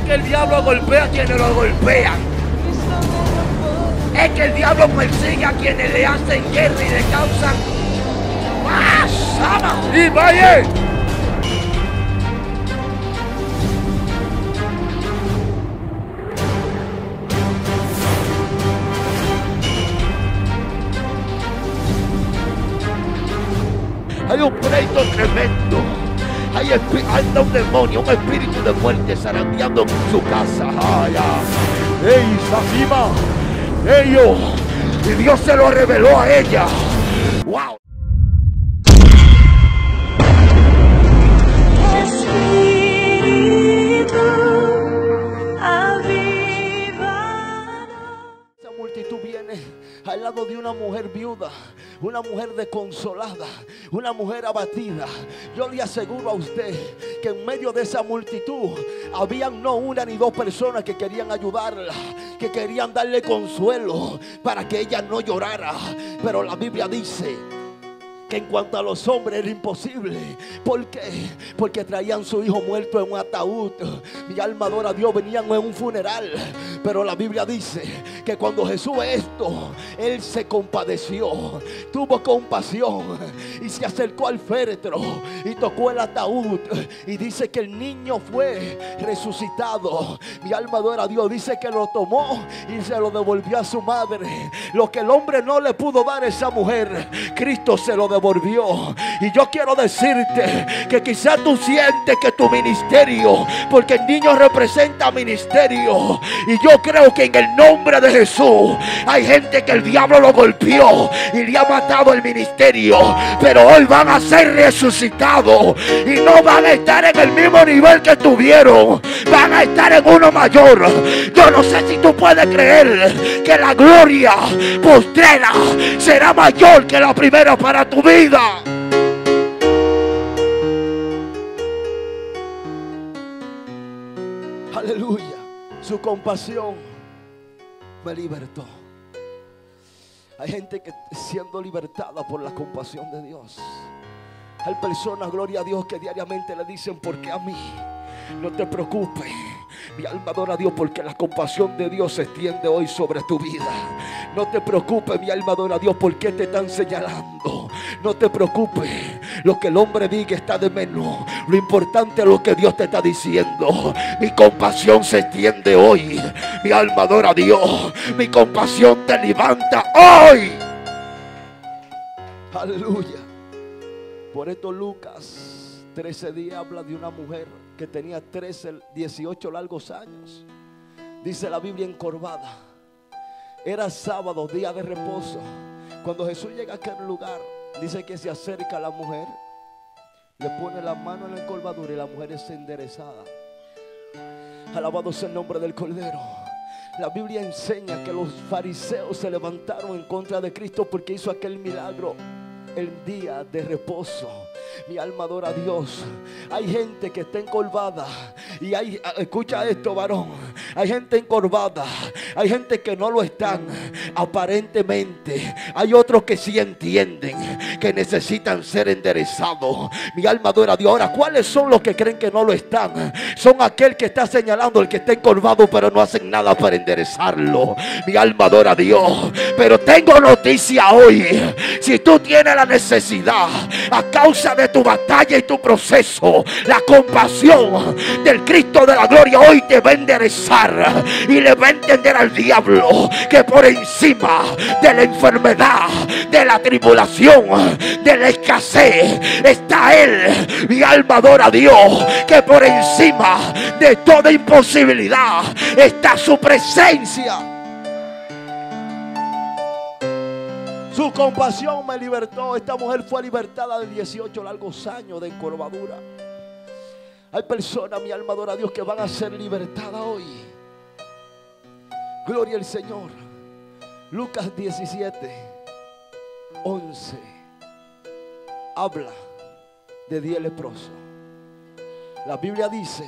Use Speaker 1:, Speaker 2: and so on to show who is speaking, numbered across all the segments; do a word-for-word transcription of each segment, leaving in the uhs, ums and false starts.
Speaker 1: que el diablo golpea a quienes lo golpean. Es que el diablo persigue a quienes le hacen guerra y le causan ¡ah, sama! ¡Y vaya! Hay un pleito tremendo. Hay anda un demonio, un espíritu de muerte zarandeando en su casa. Ay, ay. ¡Ey, Safima! ¡Ellos! Y Dios se lo reveló a ella. ¡Wow! Esa multitud viene al lado de una mujer viuda, una mujer desconsolada, una mujer abatida. Yo le aseguro a usted que en medio de esa multitud habían no una ni dos personas que querían ayudarla, que querían darle consuelo para que ella no llorara. Pero la Biblia dice que en cuanto a los hombres era imposible. ¿Por qué? Porque traían su hijo muerto en un ataúd. Mi alma adora a Dios, venían en un funeral. Pero la Biblia dice que cuando Jesús ve esto, Él se compadeció, tuvo compasión y se acercó al féretro y tocó el ataúd. Y dice que el niño fue resucitado. Mi alma adora a Dios. Dice que lo tomó y se lo devolvió a su madre. Lo que el hombre no le pudo dar a esa mujer, Cristo se lo devolvió. Y yo quiero decirte que quizás tú sientes que tu ministerio, porque el niño representa ministerio, y yo creo que en el nombre de Jesús hay gente que el diablo lo golpeó y le ha matado el ministerio, pero hoy van a ser resucitados y no van a estar en el mismo nivel que tuvieron, van a estar en uno mayor. Yo no sé si tú puedes creer que la gloria postrera será mayor que la primera para tu vida. Aleluya. Su compasión me libertó. Hay gente que siendo libertada por la compasión de Dios. Hay personas, gloria a Dios, que diariamente le dicen: ¿por qué a mí? No te preocupes. Mi alma adora a Dios, porque la compasión de Dios se extiende hoy sobre tu vida. No te preocupes, mi alma adora a Dios, porque te están señalando. No te preocupes, lo que el hombre diga está de menos. Lo importante es lo que Dios te está diciendo. Mi compasión se extiende hoy. Mi alma adora a Dios. Mi compasión te levanta hoy. Aleluya. Por esto Lucas trece días habla de una mujer que tenía trece, dieciocho largos años. Dice la Biblia, encorvada. Era sábado, día de reposo. Cuando Jesús llega a aquel lugar, dice que se acerca a la mujer, le pone la mano en la encorvadura y la mujer es enderezada. Alabado sea el nombre del Cordero. La Biblia enseña que los fariseos se levantaron en contra de Cristo porque hizo aquel milagro el día de reposo. Mi alma adora a Dios. Hay gente que está encorvada y hay, escucha esto, varón, hay gente encorvada, hay gente que no lo están aparentemente. Hay otros que sí entienden que necesitan ser enderezados. Mi alma adora a Dios. Ahora, ¿cuáles son los que creen que no lo están? Son aquel que está señalando el que está encorvado, pero no hacen nada para enderezarlo. Mi alma adora a Dios. Pero tengo noticia hoy. Si tú tienes la necesidad a causa de tu batalla y tu proceso, la compasión del Cristo de la gloria hoy te va a enderezar y le va a entender al diablo que por encima de la enfermedad, de la tribulación, de la escasez está Él. Mi alma adora a Dios, que por encima de toda imposibilidad está su presencia. Su compasión me libertó. Esta mujer fue libertada de dieciocho largos años de encorvadura. Hay personas, mi alma adora a Dios, que van a ser libertadas hoy. Gloria al Señor. Lucas diecisiete, once habla de diez leprosos. La Biblia dice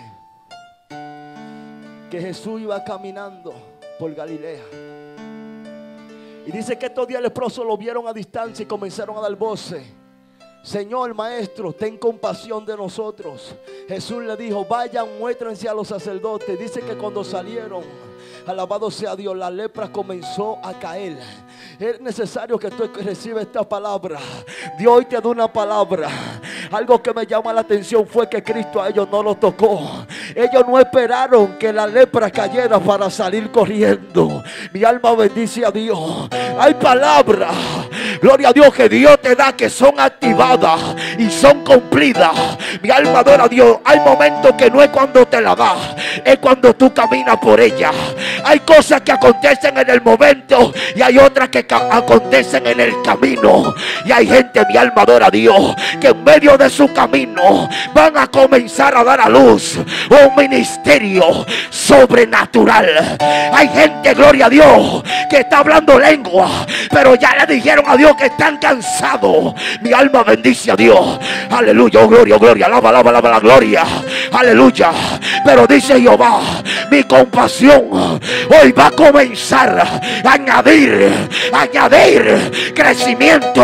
Speaker 1: que Jesús iba caminando por Galilea. Y dice que estos diez leprosos lo vieron a distancia y comenzaron a dar voces: Señor maestro, ten compasión de nosotros. Jesús le dijo, vayan, muéstrense a los sacerdotes. Dice que cuando salieron, alabado sea Dios, la lepra comenzó a caer. Es necesario que tú recibas esta palabra. Dios hoy te da una palabra. Algo que me llama la atención fue que Cristo a ellos no los tocó. Ellos no esperaron que la lepra cayera para salir corriendo. Mi alma bendice a Dios. Hay palabras, gloria a Dios, que Dios te da, que son activadas y son cumplidas. Mi alma adora a Dios. Hay momentos que no es cuando te la da, es cuando tú caminas por ella. Hay cosas que acontecen en el momento y hay otras que acontecen en el camino. Y hay gente, mi alma adora a Dios, que en medio de su camino van a comenzar a dar a luz un ministerio sobrenatural. Hay gente, gloria a Dios, que está hablando lengua, pero ya le dijeron a Dios que están cansados. Mi alma bendice a Dios. Aleluya, oh, gloria, oh, gloria, alaba, alaba, alaba la gloria. Aleluya. Pero dice Jehová, mi compasión hoy va a comenzar a añadir, a añadir crecimiento.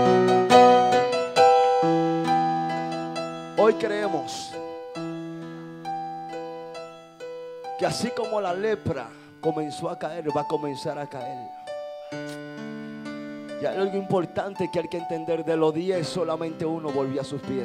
Speaker 1: Hoy creemos que así como la lepra comenzó a caer, va a comenzar a caer. Y hay algo importante que hay que entender: de los diez solamente uno volvió a sus pies.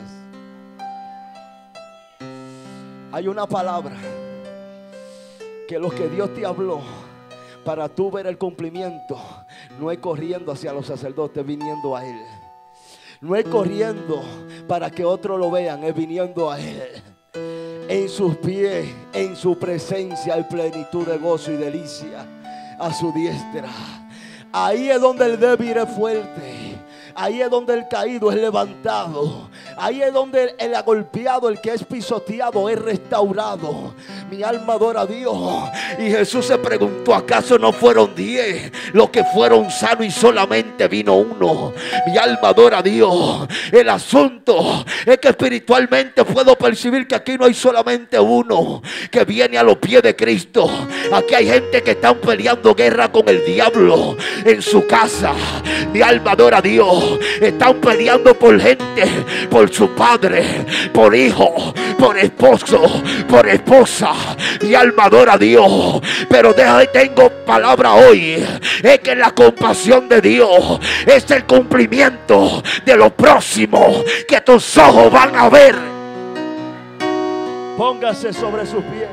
Speaker 1: Hay una palabra que lo que Dios te habló, para tú ver el cumplimiento, no es corriendo hacia los sacerdotes, viniendo a Él. No es corriendo para que otros lo vean, es viniendo a Él. En sus pies, en su presencia hay plenitud de gozo y delicia a su diestra. Ahí es donde el débil es fuerte. Ahí es donde el caído es levantado. Ahí es donde el agolpeado, el que es pisoteado, es restaurado. Mi alma adora a Dios. Y Jesús se preguntó, ¿acaso no fueron diez los que fueron sanos y solamente vino uno? Mi alma adora a Dios. El asunto es que espiritualmente puedo percibir que aquí no hay solamente uno que viene a los pies de Cristo. Aquí hay gente que están peleando guerra con el diablo en su casa. Mi alma adora a Dios. Están peleando por gente, por su padre, por hijo, por esposo, por esposa. Mi alma adora a Dios. Pero de, tengo palabra hoy. Es que la compasión de Dios es el cumplimiento de lo próximo que tus ojos van a ver. Póngase sobre sus pies.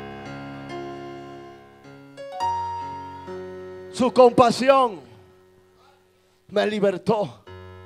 Speaker 1: Su compasión me libertó.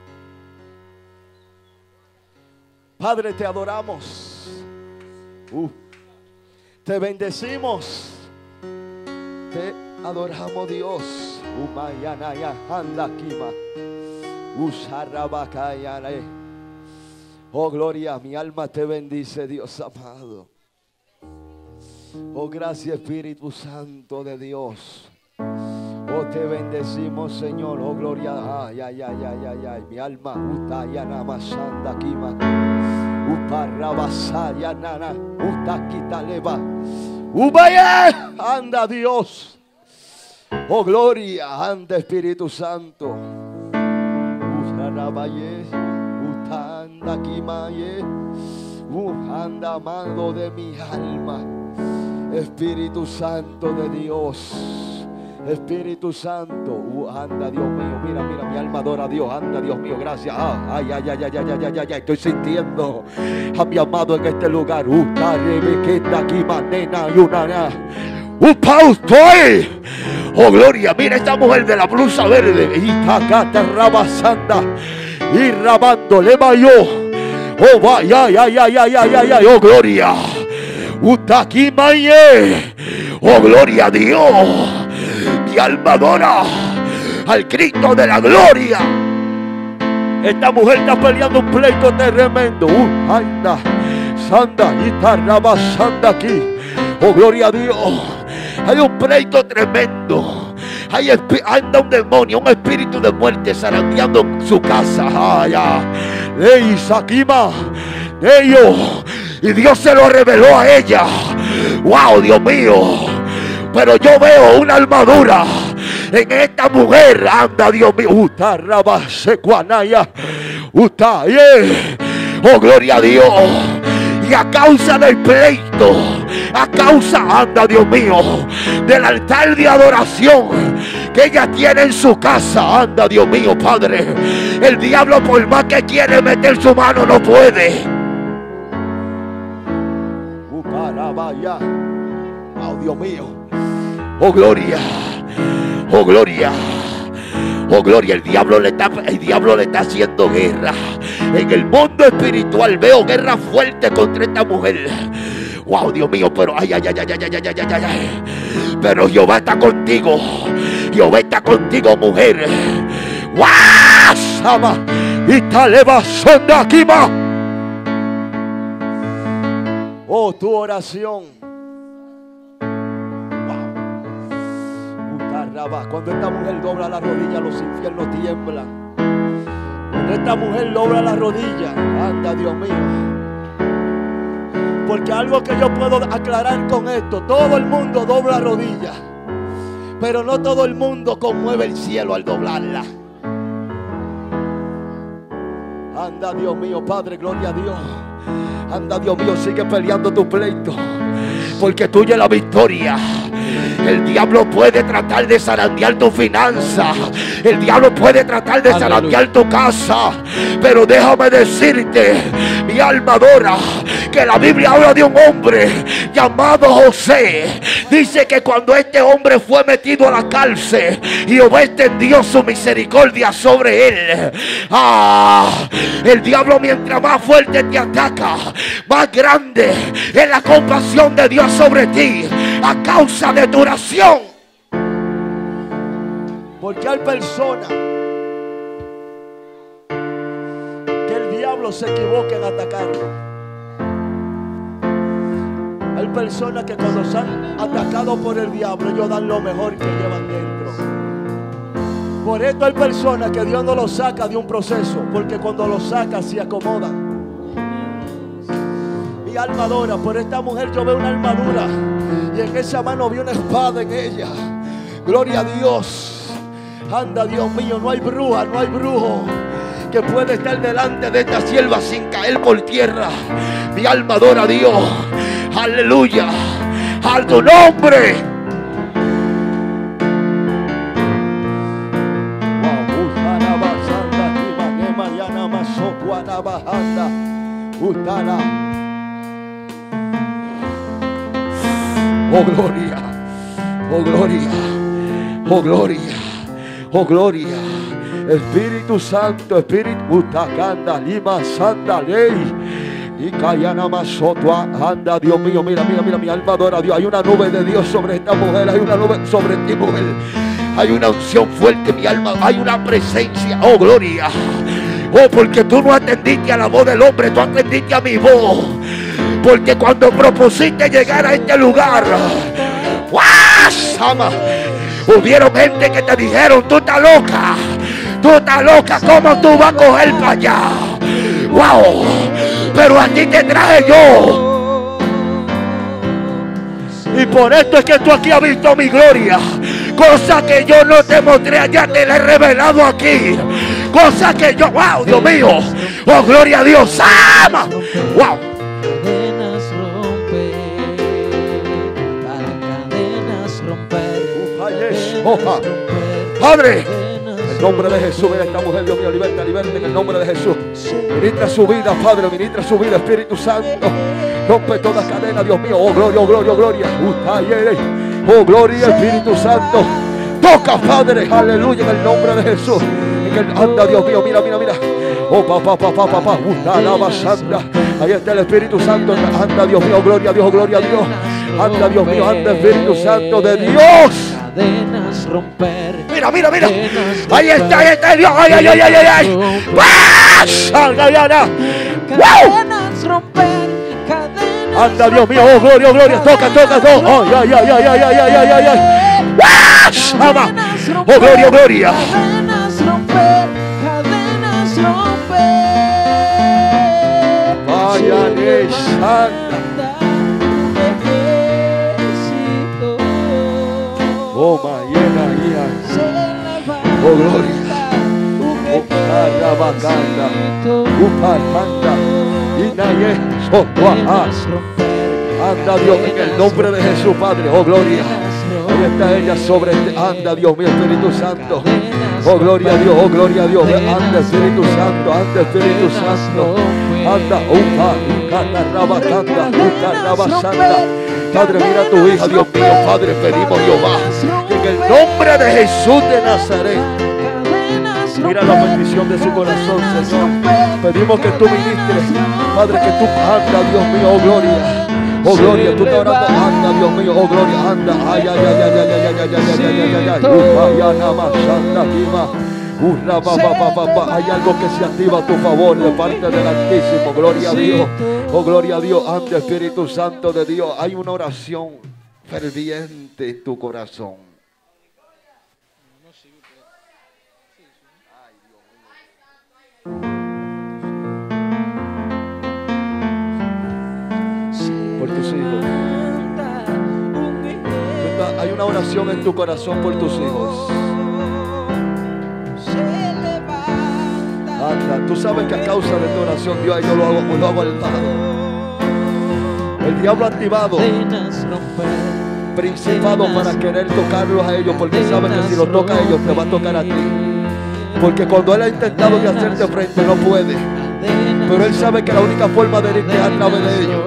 Speaker 1: Padre, te adoramos. Uh, te bendecimos. Te adoramos, Dios. Umayanaya handakima. Usarabakayane. Oh, gloria, mi alma te bendice, Dios amado. Oh, gracias, Espíritu Santo de Dios. Oh, te bendecimos, Señor. Oh, gloria. Ay, ay, ay, ay, ay, ay. Mi alma. Utayana masanda kima. Uparrabasaya nana. Utaquitaleva. Ubaya. Anda, Dios. Oh, gloria. Anda, Espíritu Santo. Usarabaye. Utanda kimaye. Anda, amado de mi alma. Espíritu Santo de Dios. Espíritu Santo, uh, anda, Dios mío, mira, mira, mi alma adora a Dios, anda, Dios mío, gracias. Ah, ay, ay, ay, ay, ay, ay, ay, ay, estoy sintiendo a mi amado en este lugar. Uh, aquí, manena, y una, uh, paustoy. Oh, gloria, mira esta mujer de la blusa verde. Y tacata rabasanda, y rabando, le vayó. Oh, vaya, ay, ay, ay, ay, ay, ay, ay, oh, gloria. Utaki maye. Oh, gloria a Dios. Mi alma adora al Cristo de la gloria. Esta mujer está peleando un pleito tremendo. Uh, anda, sanda, guitarra, sanda aquí. Oh, gloria a Dios. Hay un pleito tremendo. Hay anda un demonio, un espíritu de muerte zarandeando su casa. Ay, ay, Sakima, ellos. Y Dios se lo reveló a ella. Wow, Dios mío. Pero yo veo una armadura
Speaker 2: en esta mujer. Anda, Dios mío. Utarrabasecuanaya. Utaye. Oh, gloria a Dios. Y a causa del pleito, a causa, anda, Dios mío, del altar de adoración que ella tiene en su casa, anda, Dios mío, Padre, el diablo, por más que quiere meter su mano, no puede. Oh, Dios mío. Oh, gloria. Oh, gloria. Oh, gloria. El diablo le está, el diablo le está haciendo guerra. En el mundo espiritual veo guerra fuerte contra esta mujer. Wow, Dios mío, pero ay, ay, ay, ay, ay, ay, ay, ay, ay. Pero Jehová está contigo. Jehová está contigo, mujer. ¡Wow! Sama. Y taleba sonda kima.
Speaker 1: Oh, tu oración. Cuando esta mujer dobla la rodilla, los infiernos tiemblan. Cuando esta mujer dobla la rodilla, anda, Dios mío. Porque algo que yo puedo aclarar con esto: todo el mundo dobla rodilla, pero no todo el mundo conmueve el cielo al doblarla. Anda, Dios mío, Padre, gloria a Dios. Anda, Dios mío, sigue peleando tu pleito,
Speaker 2: porque tuya es la victoria. El diablo puede tratar de zarandear tu finanza. El diablo puede tratar de zarandear tu casa. Pero déjame decirte, mi alma adora, que la Biblia habla de un hombre llamado José. Dice que cuando este hombre fue metido a la cárcel, Jehová extendió su misericordia sobre él. Ah, el diablo, mientras más fuerte te ataca, más grande es la compasión de Dios sobre ti, a causa de tu oración.
Speaker 1: Porque hay personas que el diablo se equivoca en atacarlo. Hay personas que cuando se han atacado por el diablo, ellos dan lo mejor que llevan dentro. Por esto hay personas que Dios no los saca de un proceso, porque cuando los saca se acomodan. Mi alma adora. Por esta mujer yo veo una armadura, y en esa mano vi una espada en ella. Gloria a Dios. Anda, Dios mío, no hay bruja, no hay brujo que pueda estar delante de esta sierva sin caer por tierra. Mi alma adora a Dios. Aleluya. A tu nombre. Oh, gloria. Oh, gloria. Oh, gloria. Oh, gloria. Espíritu Santo, Espíritu Utacanda, Lima, Santa Ley. Y Cayana Masotua, anda, Dios mío, mira, mira, mira, mi alma adora a Dios. Hay una nube de Dios sobre esta mujer, hay una nube sobre ti, mujer. Hay una unción fuerte, mi alma, hay una presencia. Oh, gloria. Oh, porque tú no atendiste a la voz del hombre, tú atendiste a mi voz. Porque cuando propusiste llegar a este lugar, ¡guau! Hubieron gente que te dijeron: tú estás loca, tú estás loca, ¿cómo tú vas a coger para allá? ¡Wow! Pero a ti te traje yo. Y por esto es que tú aquí has visto mi gloria. Cosa que yo no te mostré allá, te la he revelado aquí. Cosa que yo, wow, Dios mío. Oh, gloria a Dios. ¡Ama! Wow.
Speaker 3: Cadenas romper, para cadenas romper.
Speaker 2: Oja. Padre, en el nombre de Jesús, mira esta mujer, Dios mío, liberta, liberta en el nombre de Jesús. Ministra su vida, Padre, ministra su vida, Espíritu Santo. Rompe toda cadena, Dios mío. Oh, gloria, oh, gloria, oh, gloria. Oh, gloria, Espíritu Santo. Toca, Padre, aleluya, en el nombre de Jesús. En el, anda, Dios mío, mira, mira, mira. Oh, papá, papá, papá, papá. Santa. Ahí está el Espíritu Santo. Anda, Dios mío, gloria a Dios, gloria a Dios. Anda, Dios mío, anda, Espíritu Santo de Dios.
Speaker 3: Cadenas romper.
Speaker 2: Mira, mira, mira. Ahí está, ahí está Dios. Ay, ay, ay, ay, ay, ay. ¡Ah! Salga, Diana.
Speaker 3: Cadenas romper. Cadenas.
Speaker 2: Anda, Dios mío, oh, gloria, oh, gloria. Toca, toca, toca. Ay, ay, ay, ay, ay, ay, ay, ay, ay. ¡Ah! Ama. Oh, gloria, oh, gloria.
Speaker 3: Cadenas romper. Cadenas romper.
Speaker 2: Vaya de Santa. Oh, mañana,
Speaker 1: Oh, gloria. Uparabacanda. Uparmanda. Inaye. Sotuaha. Anda Dios en el nombre de Jesús, Padre. Oh, gloria. Ahí está ella sobre este. Anda Dios mío, Espíritu Santo. Oh, gloria a Dios, oh, gloria a Dios. Anda Espíritu Santo, anda Espíritu Santo. Anda, upa, catarrabacanda, utarrabasanda. Padre, mira a tu hija, Dios mío. Padre, pedimos, Jehová, que en el nombre de Jesús de Nazaret, mira la bendición de su corazón, Señor. Pedimos que tú ministres, Padre, que tú anda, Dios mío, oh, gloria. Oh, gloria, tú te orando, anda, Dios mío, oh, gloria, anda. Ay, ay, ay, ay, ay, ay, ay, ay, ay, ay, ay, ay, upa, ya, nama, santa, dima. Urra, ba, ba, ba, ba, ba. Hay algo que se activa a tu favor de parte del Altísimo. Gloria a Dios. Oh, gloria a Dios. Ante Espíritu Santo de Dios. Hay una oración ferviente en tu corazón. Por tus hijos. Hay una oración en tu corazón por tus hijos. Anda, tú sabes que a causa de tu oración, Dios, yo lo hago, lo hago al lado. El diablo ha activado principado para querer tocarlos a ellos, porque sabe que si los toca a ellos te va a tocar a ti. Porque cuando él ha intentado de hacerte frente no puede, pero él sabe que la única forma de irte es a través de ellos.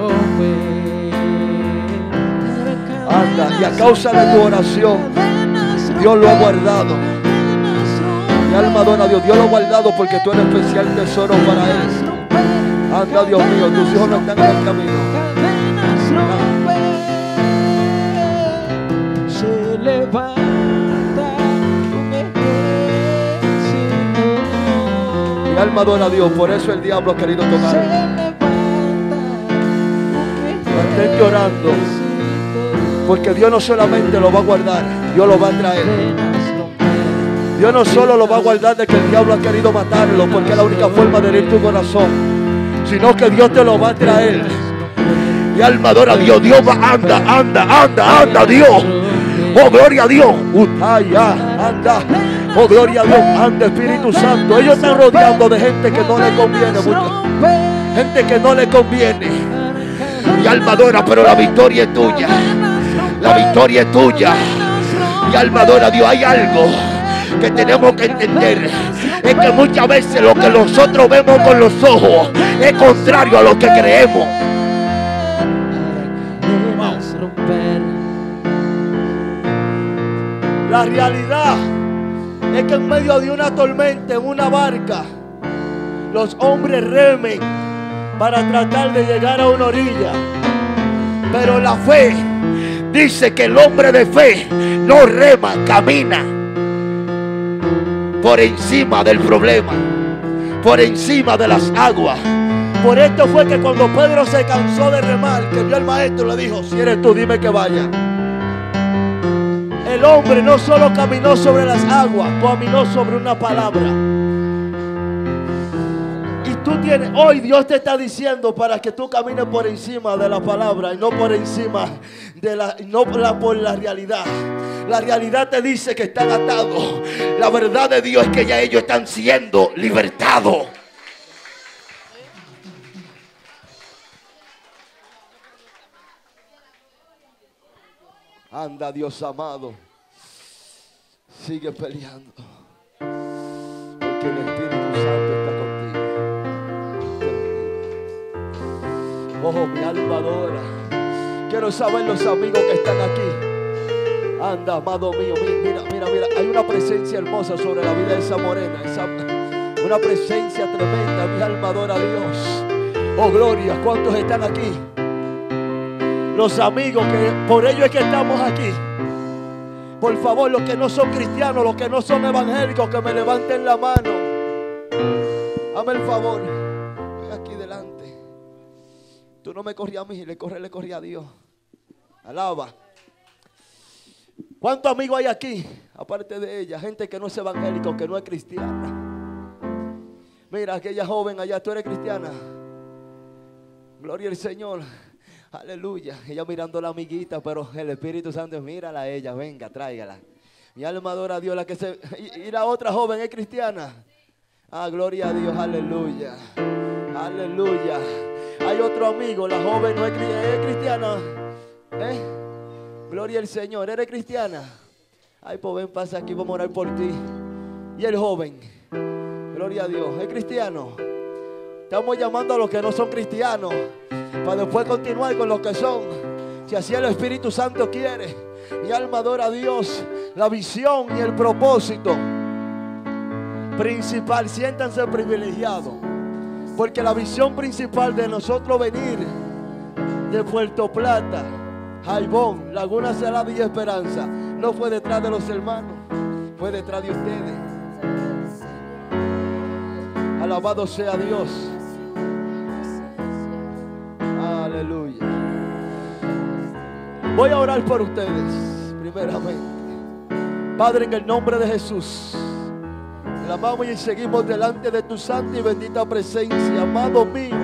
Speaker 1: Anda, y a causa de tu oración Dios lo ha guardado. Mi alma adora a Dios. Dios lo ha guardado porque tú eres especial tesoro para él. Anda, Dios mío, tus hijos no están en el camino.
Speaker 3: Se levanta un ejército.
Speaker 1: Mi alma adora a Dios, por eso el diablo ha querido tocar. Mantente orando, porque Dios no solamente lo va a guardar, Dios lo va a traer. Dios no solo lo va a guardar de que el diablo ha querido matarlo, porque es la única forma de herir tu corazón, sino que Dios te lo va a traer.
Speaker 2: Mi alma adora a Dios. Dios va, anda, anda, anda, anda, Dios. Oh, gloria a Dios.
Speaker 1: Utaya, anda. Oh, gloria a Dios. Anda, Espíritu Santo. Ellos están rodeando de gente que no le conviene mucho. Gente que no le conviene.
Speaker 2: Mi alma adora, pero la victoria es tuya. La victoria es tuya. Mi alma adora a Dios. Hay algo que tenemos que entender, es que muchas veces lo que nosotros vemos con los ojos es contrario a lo que creemos.
Speaker 1: La realidad es que en medio de una tormenta, en una barca, los hombres remen para tratar de llegar a una orilla, pero la fe
Speaker 2: dice que el hombre de fe no rema, camina por encima del problema, por encima de las aguas.
Speaker 1: Por esto fue que cuando Pedro se cansó de remar, que vio al maestro, le dijo: si eres tú, dime que vaya. El hombre no solo caminó sobre las aguas, caminó sobre una palabra. Y tú tienes, hoy Dios te está diciendo para que tú camines por encima de la palabra y no por encima de la, no por la, por la realidad. La realidad te dice que están atados.
Speaker 2: La verdad de Dios es que ya ellos están siendo libertados.
Speaker 1: Anda, Dios amado, sigue peleando, porque el Espíritu Santo está contigo. Oh, mi alma adora. Quiero saber los amigos que están aquí. Anda, amado mío, mira, mira, mira, hay una presencia hermosa sobre la vida de esa morena, esa, una presencia tremenda. Mi alma adora a Dios. Oh, gloria, ¿cuántos están aquí? Los amigos, que por ello es que estamos aquí. Por favor, los que no son cristianos, los que no son evangélicos, que me levanten la mano. Hazme el favor. Ven aquí delante. Tú no me corrí a mí, le corrí, le corrí a Dios. Alaba. ¿Cuántos amigos hay aquí? Aparte de ella, gente que no es evangélico, que no es cristiana. Mira, aquella joven allá, ¿tú eres cristiana? Gloria al Señor. Aleluya. Ella mirando a la amiguita, pero el Espíritu Santo, mírala a ella, venga, tráigala. Mi alma adora a Dios. La que se, y, y la otra joven es cristiana. Ah, gloria a Dios, aleluya. Aleluya. Hay otro amigo, la joven no es, es cristiana. ¿Eh? Gloria al Señor, ¿eres cristiana? Ay, pues ven, pasa aquí, vamos a orar por ti. Y el joven, gloria a Dios, ¿es cristiano? Estamos llamando a los que no son cristianos para después continuar con los que son. Si así el Espíritu Santo quiere. Mi alma adora a Dios. La visión y el propósito principal, siéntanse privilegiados, porque la visión principal de nosotros venir de Puerto Plata, Jaibón, Laguna Salada y Esperanza no fue detrás de los hermanos, fue detrás de ustedes. Alabado sea Dios. Aleluya. Voy a orar por ustedes primeramente. Padre, en el nombre de Jesús, le amamos y seguimos delante de tu santa y bendita presencia, amado mío.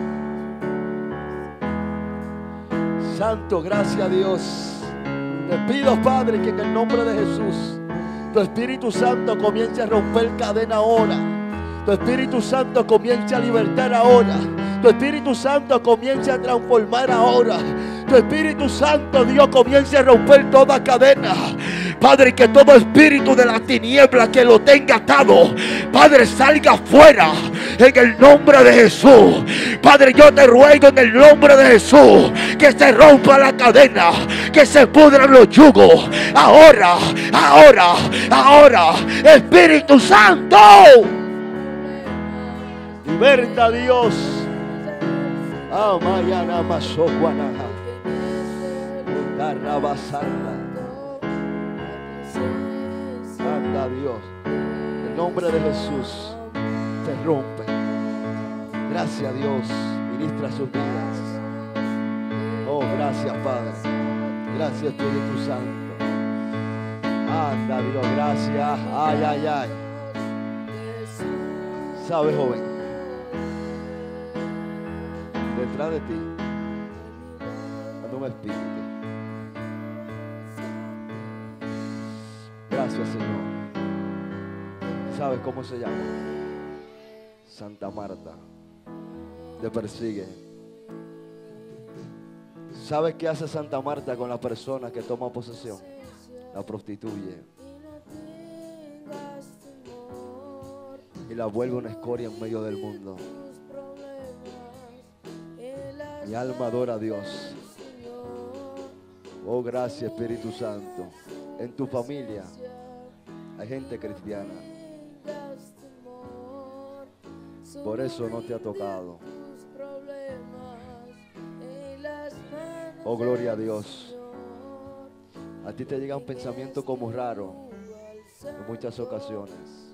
Speaker 1: Santo, gracias a Dios. Te pido, Padre, que en el nombre de Jesús tu Espíritu Santo comience a romper cadena ahora. Tu Espíritu Santo comience a libertar ahora. Tu Espíritu Santo comience a transformar ahora. Tu Espíritu Santo, Dios, comience a romper toda cadena. Padre, que todo espíritu de la tiniebla que lo tenga atado, Padre, salga fuera en el nombre de Jesús. Padre, yo te ruego en el nombre de Jesús que se rompa la cadena, que se pudran los yugos. Ahora, ahora, ahora, Espíritu Santo, liberta, Dios. Amayana masokuanaja. Carrabasanda. Anda, Dios. En el nombre de Jesús se rompe. Gracias, Dios. Ministra sus vidas. Oh, gracias, Padre. Gracias, Espíritu Santo. Anda, Dios. Gracias. Ay, ay, ay. ¿Sabes, joven? Detrás de ti anda un espíritu. Gracias, Señor. ¿Sabes cómo se llama? Santa Marta. Te persigue. ¿Sabes qué hace Santa Marta con la persona que toma posesión? La prostituye y la vuelve una escoria en medio del mundo. Mi alma adora a Dios. Oh, gracias, Espíritu Santo. En tu familia hay gente cristiana. Por eso no te ha tocado. Oh, gloria a Dios. A ti te llega un pensamiento como raro en muchas ocasiones.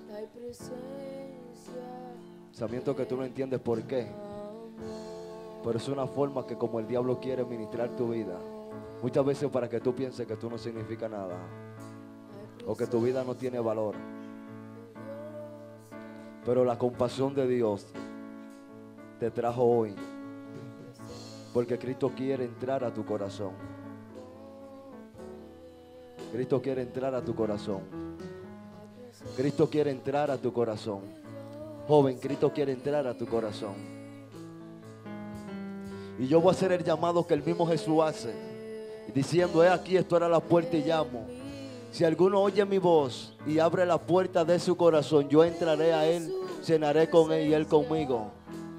Speaker 1: Pensamiento que tú no entiendes por qué. Pero es una forma que como el diablo quiere ministrar tu vida. Muchas veces para que tú pienses que tú no significa nada. O que tu vida no tiene valor. Pero la compasión de Dios te trajo hoy. Porque Cristo quiere entrar a tu corazón. Cristo quiere entrar a tu corazón. Cristo quiere entrar a tu corazón. Joven, Cristo quiere entrar a tu corazón. Y yo voy a hacer el llamado que el mismo Jesús hace, diciendo: he aquí, estoy a la puerta y llamo. Si alguno oye mi voz y abre la puerta de su corazón, yo entraré a él, cenaré con él y él conmigo.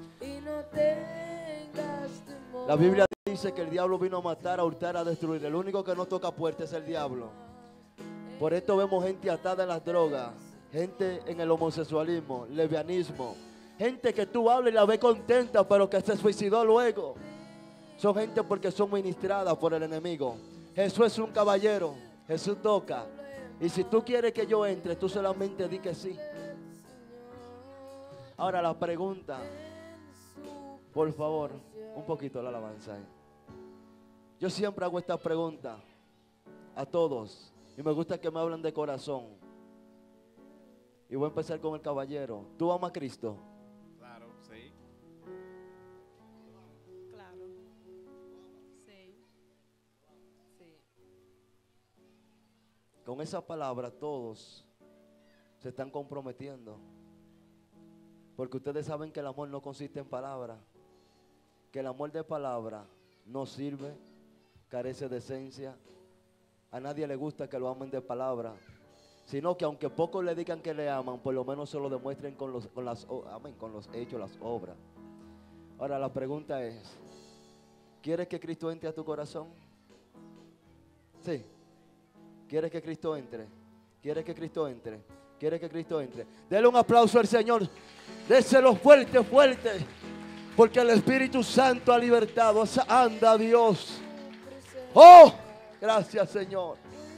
Speaker 1: La Biblia dice que el diablo vino a matar, a hurtar, a destruir. El único que no toca puerta es el diablo. Por esto vemos gente atada en las drogas, gente en el homosexualismo, lesbianismo, gente que tú hablas y la ves contenta, pero que se suicidó luego. Son gente porque son ministradas por el enemigo. Jesús es un caballero. Jesús toca. Y si tú quieres que yo entre, tú solamente di que sí. Ahora la pregunta, por favor, un poquito la alabanza. ¿eh? Yo siempre hago esta pregunta a todos. Y me gusta que me hablen de corazón. Y voy a empezar con el caballero. ¿Tú amas a Cristo?
Speaker 4: Claro, sí.
Speaker 5: Claro. Sí. Sí.
Speaker 1: Con con esa palabra todos se están comprometiendo. Porque ustedes saben que el amor no consiste en palabras. Que el amor de palabra no sirve, carece de esencia. A nadie le gusta que lo amen de palabra, sino que aunque pocos le digan que le aman, por lo menos se lo demuestren con los, con las, amén, con los hechos, las obras. Ahora la pregunta es, ¿quieres que Cristo entre a tu corazón? Sí. ¿Quieres que Cristo entre? ¿Quieres que Cristo entre? ¿Quieres que Cristo entre? Dele un aplauso al Señor. Déselo fuerte, fuerte. Porque el Espíritu Santo ha libertado. Anda Dios. Oh, gracias Señor.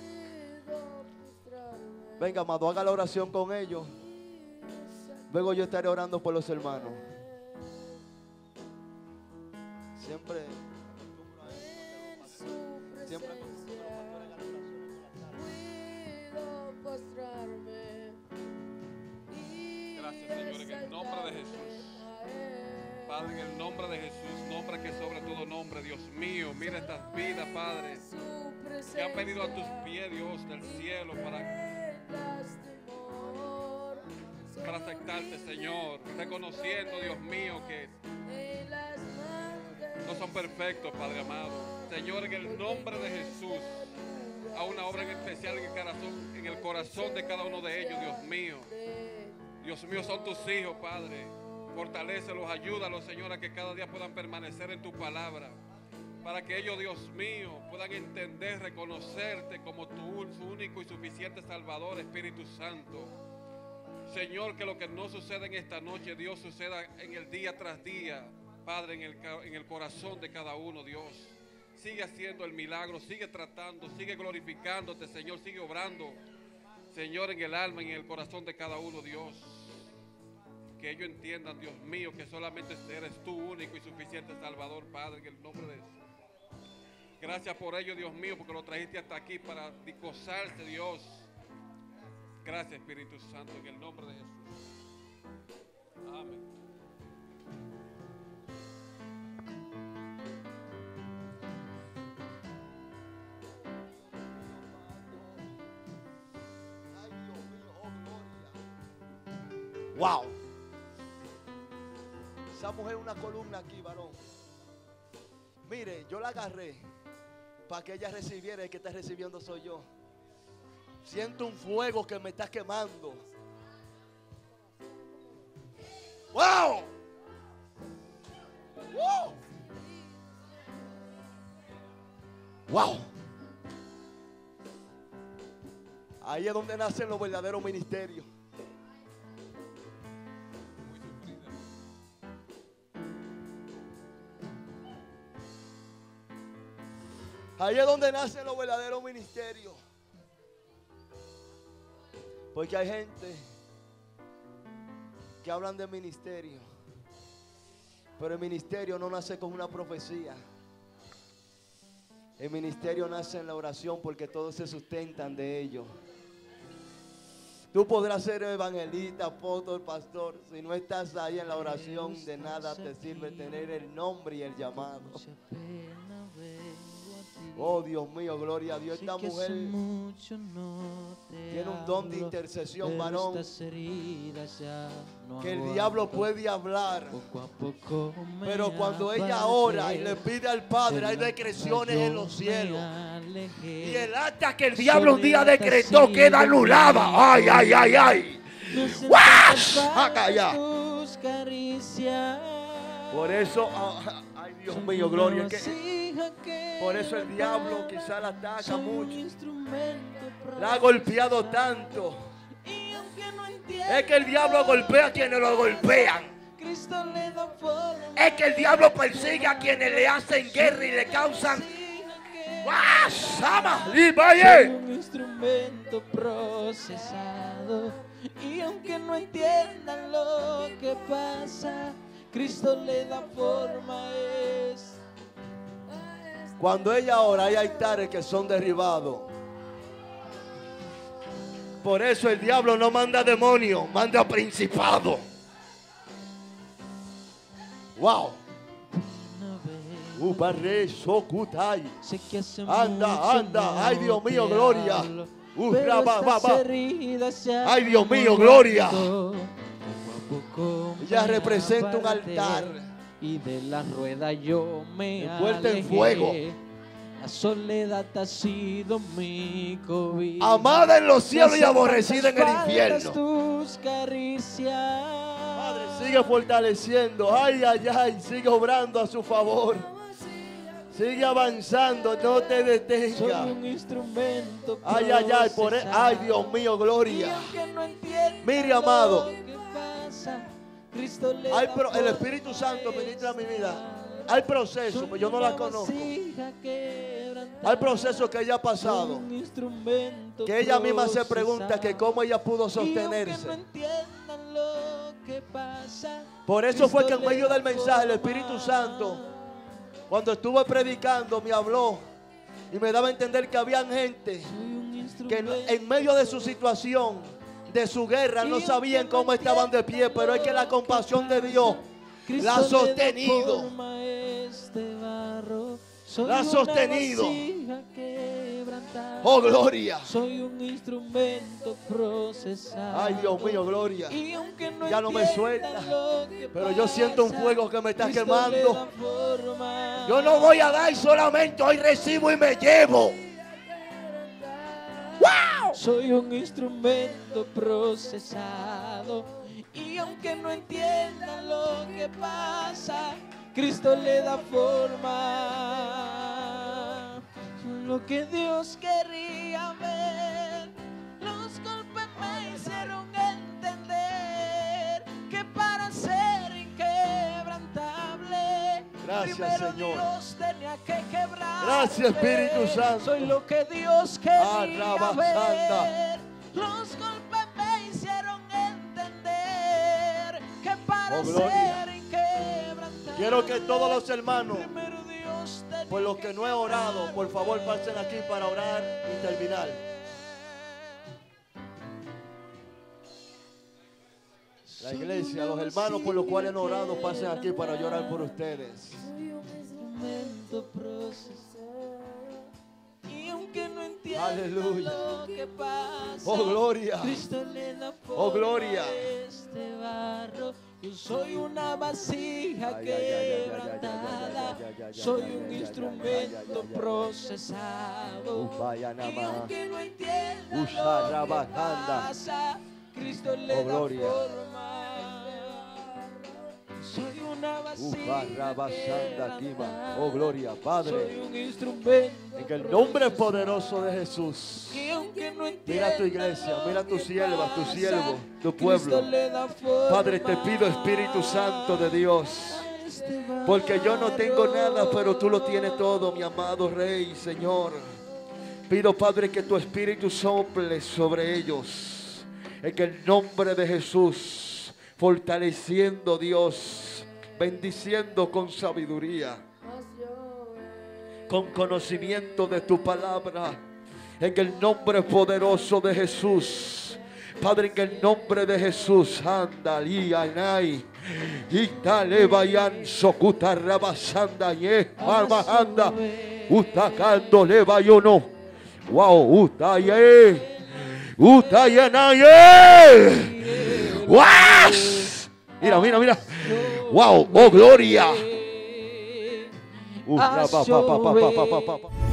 Speaker 1: Venga, amado, haga la oración con ellos. Luego yo estaré orando por los hermanos. Siempre Siempre
Speaker 4: Gracias, Señor, en el nombre de Jesús. Padre, en el nombre de Jesús, nombre que sobre todo nombre, Dios mío, mira estas vidas, Padre, que han venido a tus pies, Dios del cielo, para, para aceptarte, Señor, reconociendo, Dios mío, que no son perfectos, Padre amado. Señor, en el nombre de Jesús, a una obra en especial en el corazón, en el corazón de cada uno de ellos, Dios mío. Dios mío, son tus hijos, Padre. Fortalécelos, ayúdalos, Señor, a que cada día puedan permanecer en tu palabra. Para que ellos, Dios mío, puedan entender, reconocerte como tu su único y suficiente Salvador, Espíritu Santo. Señor, que lo que no sucede en esta noche, Dios, suceda en el día tras día, Padre, en el, en el corazón de cada uno, Dios. Sigue haciendo el milagro, sigue tratando, sigue glorificándote, Señor, sigue obrando, Señor, en el alma, en el corazón de cada uno, Dios. Que ellos entiendan, Dios mío, que solamente eres tú único y suficiente Salvador, Padre, en el nombre de Jesús. Gracias por ello, Dios mío, porque lo trajiste hasta aquí para gozarse, Dios. Gracias, Espíritu Santo, en el nombre de Jesús. Amén.
Speaker 1: Wow. Esa mujer es una columna aquí, varón. Mire, yo la agarré para que ella recibiera. El que está recibiendo soy yo. Siento un fuego que me está quemando. Wow. Wow. Wow. Ahí es donde nacen los verdaderos ministerios. Ahí es donde nacen los verdaderos ministerios. Porque hay gente que hablan de ministerio, pero el ministerio no nace con una profecía. El ministerio nace en la oración, porque todos se sustentan de ello. Tú podrás ser evangelista, apóstol, pastor. Si no estás ahí en la oración, de nada te sirve tener el nombre y el llamado. Oh, Dios mío, gloria a Dios. Esta mujer tiene un don de intercesión, varón, que el diablo puede hablar, pero cuando ella ora y le pide al Padre, hay decreciones en los cielos.
Speaker 2: Y el acta que el diablo un día decretó queda anulada. Ay, ay, ay, ay. ¡Wash! Acá allá.
Speaker 1: Por eso, ay Dios mío, gloria. Que, por eso el diablo quizá la ataca mucho. La ha golpeado tanto. Es que el diablo golpea a quienes lo golpean. Es que el diablo persigue a quienes le hacen guerra y le causan.
Speaker 3: Un instrumento procesado. Y aunque no entiendan lo que pasa, Cristo le da forma. Es
Speaker 1: cuando ella ora, hay altares que son derribados. Por eso el diablo no manda demonios, manda principado. Wow. Anda, anda, ay Dios mío, gloria. Uh,
Speaker 3: pero
Speaker 1: raba,
Speaker 3: estas
Speaker 1: ba, ba.
Speaker 3: heridas se han
Speaker 2: Ay, Dios mío,
Speaker 3: muerto.
Speaker 2: gloria.
Speaker 3: Poco a poco
Speaker 1: Ella
Speaker 3: me
Speaker 1: representa un
Speaker 3: aparté,
Speaker 1: altar.
Speaker 3: y de la rueda yo me
Speaker 1: envuelta en
Speaker 3: alejé.
Speaker 1: fuego.
Speaker 3: La soledad ha sido mi cobija.
Speaker 2: Amada en los cielos y
Speaker 3: Me hacen
Speaker 2: aborrecida en el
Speaker 3: tantas faltas
Speaker 2: infierno.
Speaker 3: tus caricias.
Speaker 1: Padre, sigue fortaleciendo. Ay, ay, ay. Sigue obrando a su favor. Sigue avanzando. No te
Speaker 3: Soy
Speaker 1: detenga.
Speaker 3: un instrumento.
Speaker 1: Ay, ay, ay. Por e- ay, Dios mío,
Speaker 3: Y
Speaker 1: gloria.
Speaker 3: aunque no entienda
Speaker 1: Mire, amado.
Speaker 3: lo que pasa, Cristo le
Speaker 1: Hay
Speaker 3: da
Speaker 1: pro- el
Speaker 3: forma
Speaker 1: Espíritu Santo ministra mi vida.
Speaker 3: esa.
Speaker 1: Hay procesos, pero yo no la conozco. Hay procesos que ella ha pasado. Que ella misma se pregunta que cómo ella pudo sostenerse. Por eso fue que en medio del mensaje el Espíritu Santo, cuando estuve predicando, me habló y me daba a entender que había gente que no- en medio de su situación, de su guerra, no sabían cómo estaban de pie, pero es que la compasión de Dios la ha sostenido. La ha sostenido. Oh, gloria.
Speaker 3: Soy un instrumento procesado.
Speaker 1: Ay, Dios mío, gloria.
Speaker 3: Y aunque no
Speaker 1: Ya no me
Speaker 3: entienda
Speaker 1: suelta,
Speaker 3: lo que
Speaker 1: pero yo siento un
Speaker 3: pasa,
Speaker 1: fuego que me está
Speaker 3: Cristo
Speaker 1: quemando.
Speaker 3: le da forma.
Speaker 2: Yo no voy a dar solamente, hoy recibo y me llevo.
Speaker 3: Soy un instrumento procesado. Y aunque no entienda lo que pasa, Cristo le da forma. Lo que Dios quería ver, los golpes me hicieron entender que para ser inquebrantable,
Speaker 1: Gracias,
Speaker 3: primero
Speaker 1: Señor.
Speaker 3: Dios tenía que quebrar.
Speaker 1: Gracias, Espíritu Santo.
Speaker 3: Soy lo que Dios quería
Speaker 1: Arraba,
Speaker 3: ver.
Speaker 1: Santa.
Speaker 3: Los golpes me hicieron entender que para
Speaker 1: Oh, gloria.
Speaker 3: ser inquebrantable,
Speaker 1: Quiero que todos los hermanos,
Speaker 3: primero Dios tenía
Speaker 1: por los que no he orado, por favor pasen aquí para orar y terminar. La iglesia, los hermanos por los cuales han orado, pasen aquí para llorar por ustedes.
Speaker 3: instrumento procesado. Y aunque no entienda
Speaker 1: Aleluya.
Speaker 3: lo que pasa,
Speaker 1: Oh, gloria.
Speaker 3: Cristo le da forma
Speaker 1: Oh, gloria.
Speaker 3: a este barro. Yo soy una vasija
Speaker 1: Ay, ay, ay, ay, ay, ay, ay,
Speaker 3: quebrantada.
Speaker 1: ay, ay, ay,
Speaker 3: Soy
Speaker 1: ay,
Speaker 3: un
Speaker 1: ay, ay,
Speaker 3: instrumento
Speaker 1: ay, ay, ay, ay.
Speaker 3: procesado.
Speaker 1: Uf, vaya nada
Speaker 3: Y
Speaker 1: más.
Speaker 3: aunque no entienda
Speaker 1: Usha,
Speaker 3: lo que
Speaker 1: rabajanda.
Speaker 3: pasa, Cristo le
Speaker 1: Oh,
Speaker 3: da
Speaker 1: gloria.
Speaker 3: forma. Soy una vasija
Speaker 1: Ufa, rabasanda, Kima. Oh, gloria,
Speaker 3: Soy
Speaker 1: Padre.
Speaker 3: un instrumento
Speaker 1: En el nombre poderoso de Jesús.
Speaker 3: que aunque no
Speaker 1: Mira tu
Speaker 3: entienda
Speaker 1: iglesia,
Speaker 3: lo
Speaker 1: mira tu
Speaker 3: que
Speaker 1: sierva, tu
Speaker 3: pasa,
Speaker 1: siervo, tu
Speaker 3: Cristo
Speaker 1: pueblo.
Speaker 3: le da forma
Speaker 1: Padre, te pido, Espíritu Santo de Dios,
Speaker 3: a este
Speaker 1: porque yo no tengo
Speaker 3: barro.
Speaker 1: nada, pero tú lo tienes todo, mi amado Rey, Señor. Pido, Padre, que tu Espíritu sople sobre ellos. En el nombre de Jesús, fortaleciendo, Dios, bendiciendo con sabiduría, con conocimiento de tu palabra. En el nombre poderoso de Jesús. Padre, en el nombre de Jesús, anda, lianai, itale bayan sokuta rabasanda ye, alma anda, utacando le bayono, wow, utaye, utayanaye, wow, mira, mira, mira, wow, oh gloria, uh, pa, pa, pa, pa, pa, pa, pa, pa.